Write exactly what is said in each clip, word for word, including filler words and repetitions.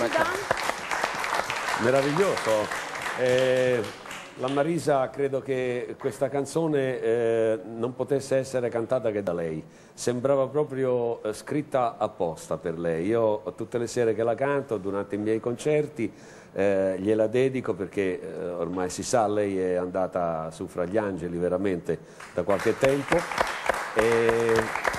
Meraviglioso. Eh, la Marisa, credo che questa canzone eh, non potesse essere cantata che da lei. Sembrava proprio eh, scritta apposta per lei. Io tutte le sere che la canto, durante i miei concerti, eh, gliela dedico perché eh, ormai si sa, lei è andata su fra gli angeli veramente da qualche tempo. E,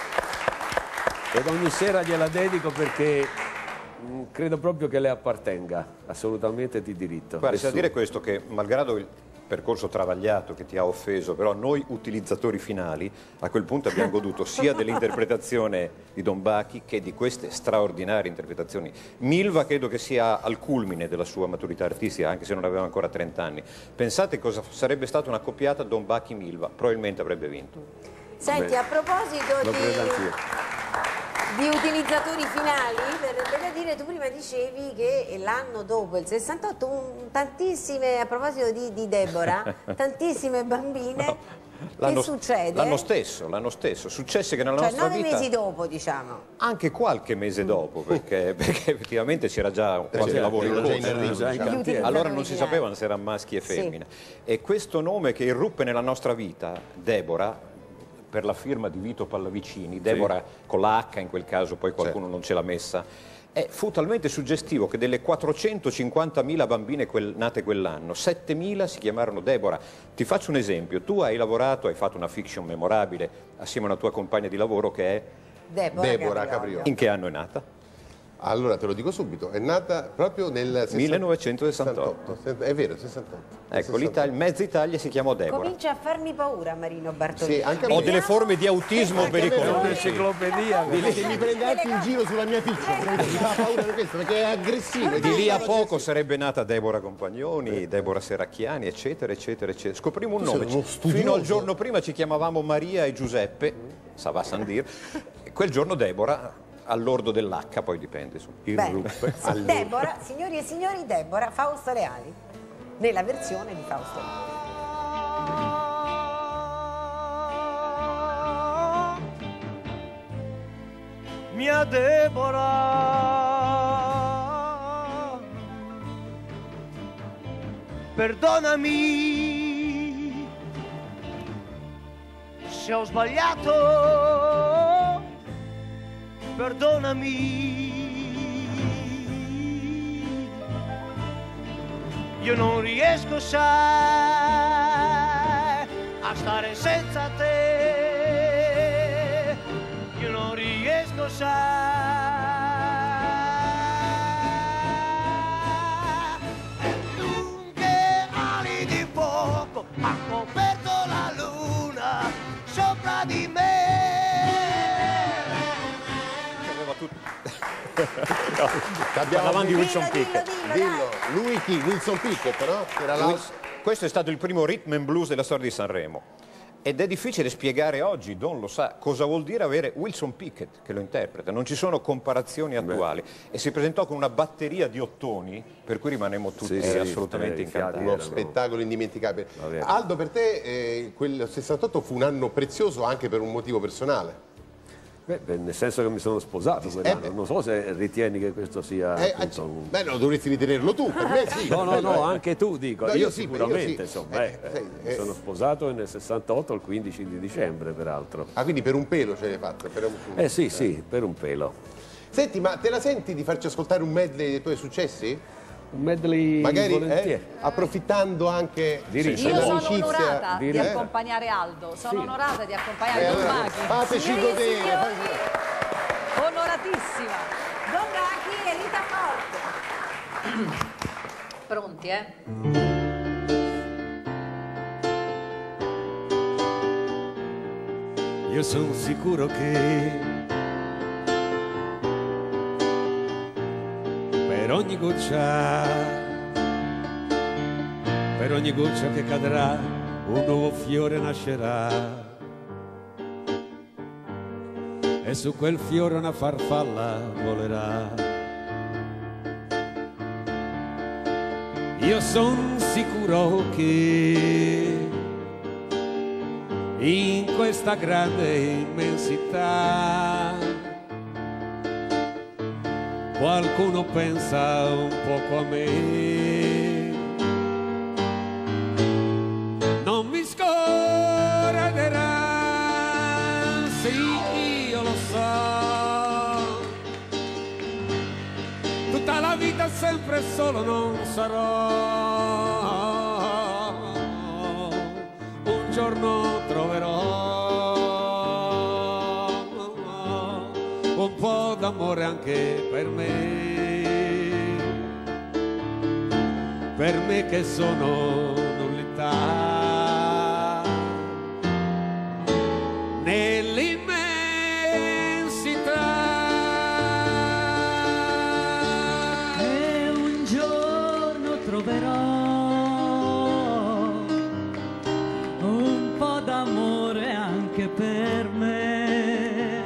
ed ogni sera gliela dedico perché credo proprio che le appartenga assolutamente di diritto. Guarda, c'è da dire questo, che malgrado il percorso travagliato che ti ha offeso, però noi utilizzatori finali a quel punto abbiamo goduto sia dell'interpretazione di Don Bachi che di queste straordinarie interpretazioni. Milva credo che sia al culmine della sua maturità artistica, anche se non aveva ancora trenta anni. Pensate cosa sarebbe stata una coppiata Don Bachi-Milva, probabilmente avrebbe vinto. Senti, Beh, a proposito lo credo di... anch'io. Di utilizzatori finali, verrebbe da dire, tu prima dicevi che l'anno dopo, il sessantotto, un, tantissime, a proposito di, di Deborah, tantissime bambine, no, che succede? L'anno stesso, l'anno stesso, successe che nella cioè, nostra nove vita... mesi dopo, diciamo. Anche qualche mese dopo, perché, perché effettivamente c'era già qualche lavoro in corso. Allora non si sapevano se erano maschi e femmine. Sì. E questo nome che irruppe nella nostra vita, Deborah, per la firma di Vito Pallavicini, Deborah sì. con la H in quel caso, poi qualcuno sì. non ce l'ha messa, e fu talmente suggestivo che delle quattrocentocinquantamila bambine quel, nate quell'anno, settemila si chiamarono Deborah. Ti faccio un esempio: tu hai lavorato, hai fatto una fiction memorabile assieme a una tua compagna di lavoro che è Deborah, Deborah Caprioli. In che anno è nata? Allora te lo dico subito, è nata proprio nel millenovecentosessantotto. È vero, sessantotto. Ecco, l'Italia, mezza Italia si chiamò Deborah. Comincia a farmi paura Marino Bartolini. Sì, anche Ho delle forme di autismo sì, pericolose. Un'enciclopedia. Che mi prende anche in giro sulla mia piccola, mi fa paura per questo, perché è aggressivo. Di lì a poco sarebbe nata Deborah Compagnoni, Deborah Serracchiani, eccetera, eccetera, eccetera. Scoprimo un nome. Fino al giorno prima ci chiamavamo Maria e Giuseppe, ça va sans dire. Quel giorno Deborah, all'ordo dell'H, poi dipende. Irruppe. Allora. Deborah, signori e signori, Deborah, Fausto Leali, nella versione di Fausto Leali. Mia Deborah, perdonami se ho sbagliato, perdonami, io non riesco, sai, a stare senza te, io non riesco, sai, e lunghe ali di fuoco hanno coperto la luna sopra di me. Parlavamo di Wilson Pickett. Dillo, lui chi? Wilson Pickett, no? Era la... Questo è stato il primo rhythm and blues della storia di Sanremo. Ed è difficile spiegare oggi, Don lo sa, cosa vuol dire avere Wilson Pickett che lo interpreta. Non ci sono comparazioni attuali. Beh. E si presentò con una batteria di ottoni, per cui rimanemmo tutti sì, assolutamente sì, incantati. Uno spettacolo indimenticabile. Aldo, per te eh, quel sessantotto fu un anno prezioso anche per un motivo personale. Beh, nel senso che mi sono sposato quell'anno, eh non so se ritieni che questo sia... Eh, appunto, un... Beh, no, dovresti ritenerlo tu, per me sì. No, no, no, anche tu dico, no, io, io sicuramente, io sì. insomma, eh, eh, mi sono sposato nel sessantotto, il quindici di dicembre, peraltro. Ah, quindi per un pelo ce l'hai fatta? Per un... Eh sì, sì, per un pelo. Senti, ma te la senti di farci ascoltare un medley dei tuoi successi? Un medley magari volentieri. Eh, approfittando anche dell'amicizia. Io sono onorata di, di accompagnare Aldo, sono sì. onorata di accompagnare eh, Don Bachi. Fateci godere. Onoratissima. Don Bachi e Rita Forte. Pronti, eh? Io sono sicuro che per ogni goccia, per ogni goccia che cadrà, un nuovo fiore nascerà. E su quel fiore una farfalla volerà. Io son sicuro che in questa grande immensità qualcuno pensa un poco a me. Non mi scorderà, sì, io lo so, tutta la vita sempre solo non sarò, un giorno troverò un po' d'amore anche per me, per me che sono nullità nell'immensità. E un giorno troverò un po' d'amore anche per me,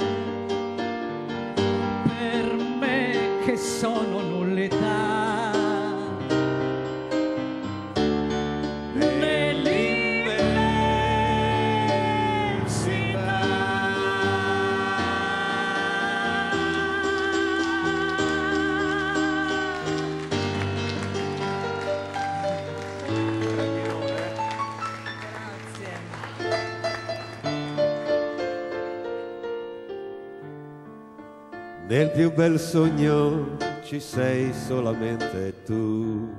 per me che sono nullità. Nel più bel sogno ci sei solamente tu,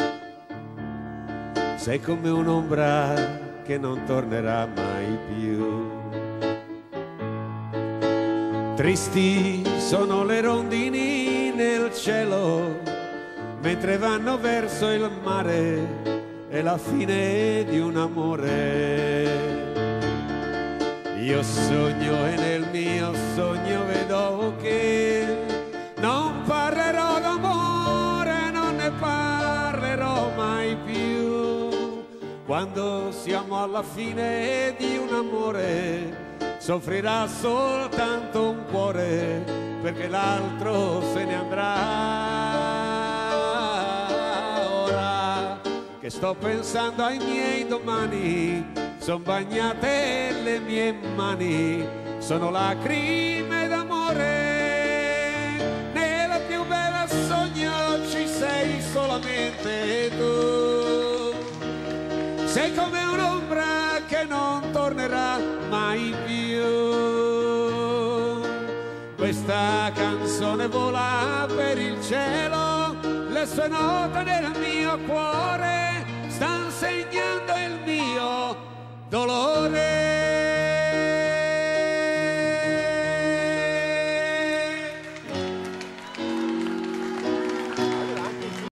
sei come un'ombra che non tornerà mai più. Tristi sono le rondini nel cielo, mentre vanno verso il mare, è la fine di un amore. Io sogno e nel mio sogno vedo che non parlerò d'amore, non ne parlerò mai più. Quando siamo alla fine di un amore, soffrirà soltanto un cuore, perché l'altro se ne andrà. Ora che sto pensando ai miei domani, son bagnate le mie mani, sono lacrime d'amore. Nella più bella sogno ci sei solamente tu, sei come un'ombra che non tornerà mai più. Questa canzone vola per il cielo, le sue note nel mio cuore stan segnando il mio dolore.